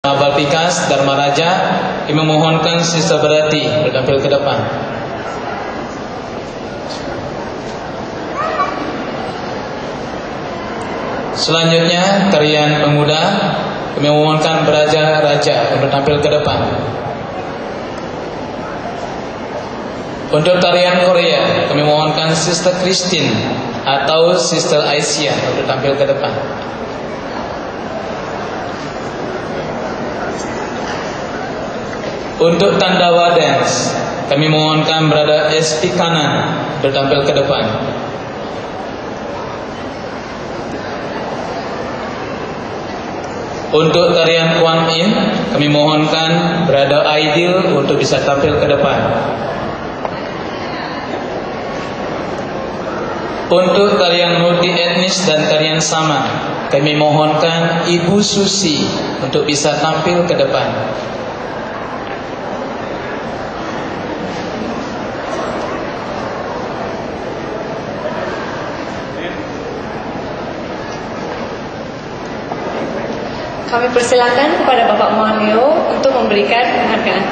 Balpikas Dharma Raja, kami memohonkan Sister Berati bertampil ke depan. Selanjutnya tarian pemuda, kami memohonkan Beraja Raja bertampil ke depan. Untuk tarian Korea, kami memohonkan Sister Christine atau Sister Aisyah bertampil ke depan. Untuk Tandawa Dance, kami mohonkan Brother SP Kanan bertampil ke depan. Untuk tarian Kuan Yin, kami mohonkan Brother Aidil untuk bisa tampil ke depan. Untuk tarian multi etnis dan tarian sama, kami mohonkan Ibu Susi untuk bisa tampil ke depan. Kami persilakan kepada Bapak Muhamyo untuk memberikan penghargaan.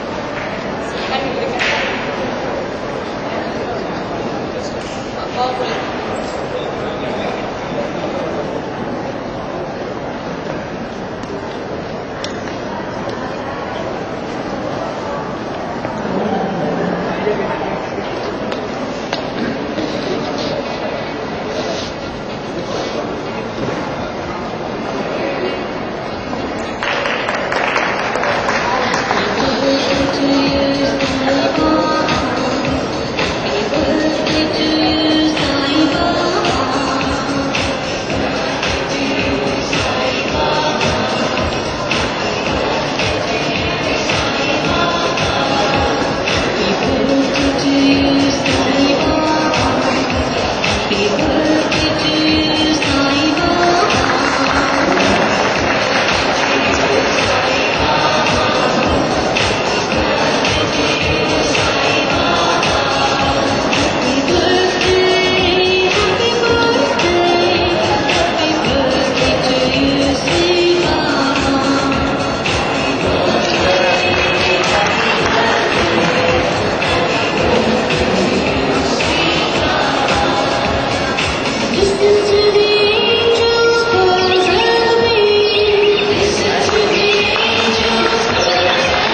Silakan diberikan. Bapak boleh